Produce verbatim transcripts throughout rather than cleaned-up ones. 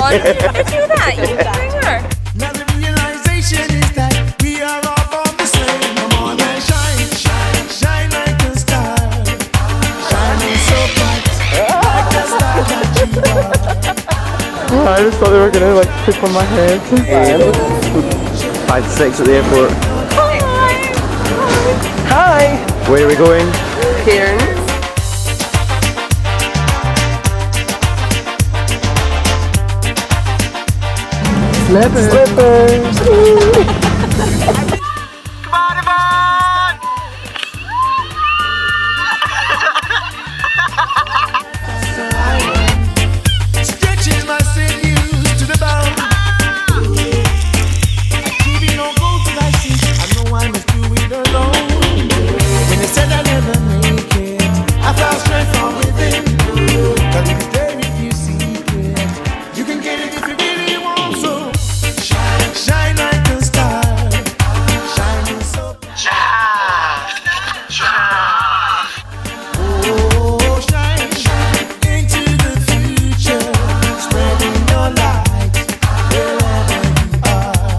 on. Did you do that? You bring her. Now the realization is that we are all born the same. Come on and shine, shine, shine like a star. Shining so bright, like the star that you are. I just thought they were gonna like pick on my head. Five to six at the airport. Hi. Hi! Where are we going? Cairns. Slippers. Slippers. Body bond! Stretching my sinews to the bone. Keeping on gold till I see. I know I must do it alone. When they said I never make it, I found strength from within. Cause it's there if you seek it. You can get it if you really want to. Shine, shine like a star. Shining so oh, shine, shine into the future. Spreading your light wherever you are.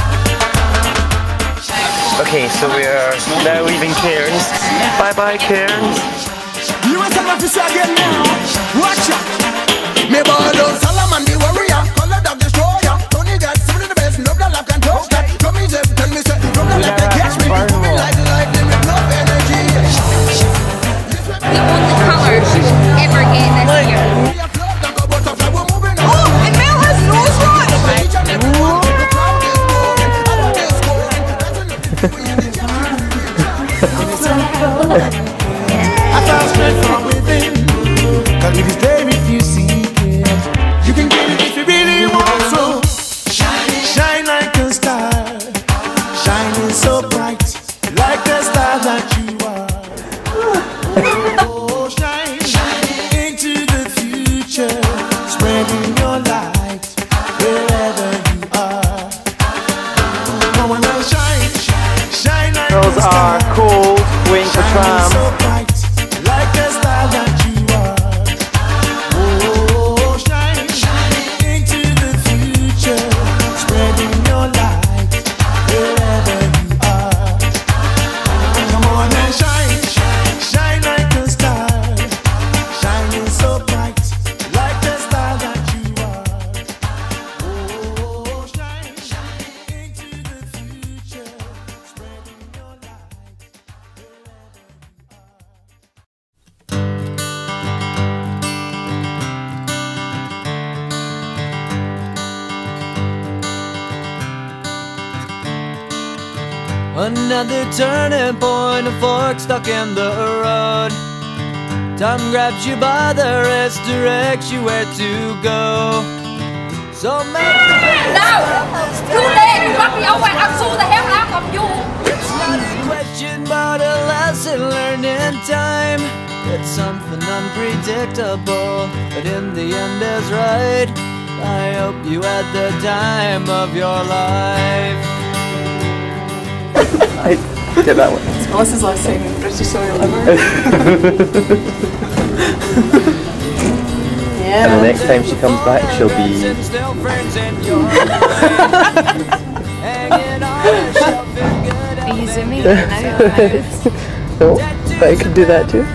Okay, so we are now leaving Cairns. Bye bye Cairns. You ain't tell officer again now. Watch out. Me ball Solomon the warrior, color of destroyer. Tony got some of the best, love that life can touch that. Come me say, tell me say, love that life can catch me. Put me like the lightning with love energy. The only colour she will ever get this year. Oh, and Mel has nose run. I found strength from within. Cause it is there if you seek it. You can get it if you really want to. Shine, shine like a star. Shining so bright, like the star that you are. Oh, shine, shine into the future. Spreading your light wherever you are. Come on now, shine, shine, shine like Girls a star. are cold, waiting for tram. So bright, like the star that you are. Oh, shine, shine into the future, spreading your light wherever you are. Come on and shine, shine, shine like a star, shining so bright, like the star that you are. Oh, shine, shine into the future, spreading your light. Another turning point, a fork stuck in the road. Time grabs you by the wrist, directs you where to go. So make the best. No! You late! You rugby over! I saw the hell out of you! It's not a question but a lesson learned in time. It's something unpredictable, but in the end is right. I hope you had the time of your life. I did that one. It's Melissa's last time in British soil ever. Yeah. And the next time she comes back, she'll be. Are you zooming in and out? No, but I could do that too.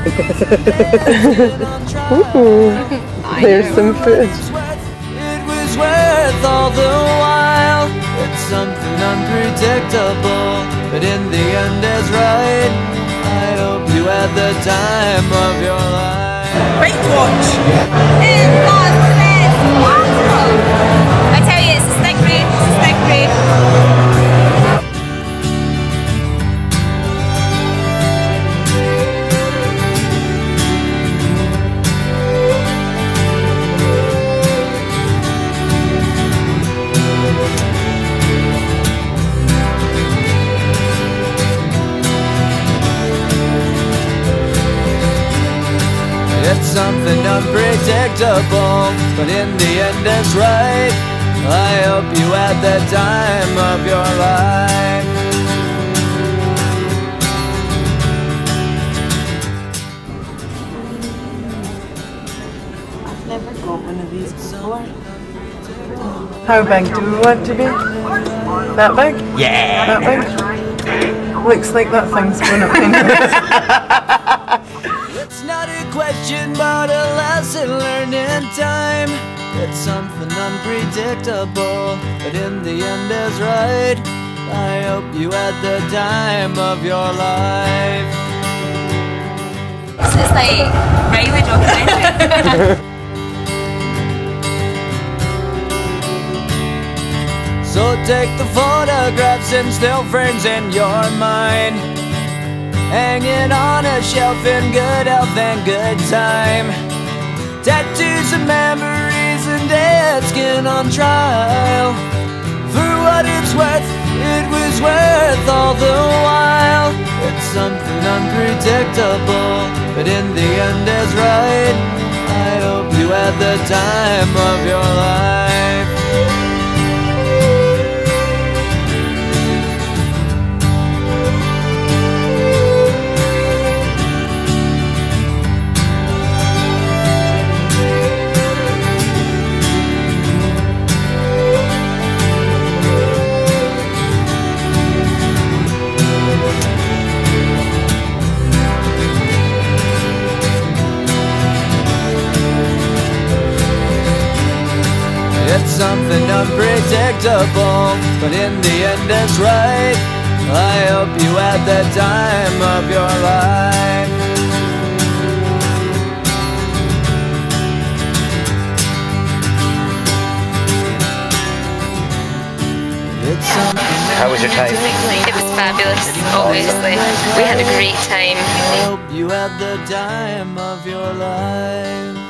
Ooh, there's some food. It was worth all the while. It's something unpredictable, but in the end is right. I hope you had the time of your life. Great watch! In God's name! Wonderful! I tell you, it's a stick raid, it's a stick raid. It's something unpredictable, but in the end it's right. I hope you had the time of your life. I've never got one of these before. How big do we want to be? That big? Yeah. That big? Looks like that thing's going up in. It's not a question but a lesson learned in time. It's something unpredictable, but in the end is right. I hope you had the time of your life. This is like railway documentary. So take the photographs and still frames in your mind, hanging on a shelf in good health and good time. Tattoos and memories and dead skin on trial. For what it's worth, it was worth all the while. It's something unpredictable, but in the end is right. I hope you had the time of your life. It's something unpredictable, but in the end it's right. I hope you had the time of your life. It's something. How was your time? It was fabulous, obviously. We had a great time. I hope you had the time of your life.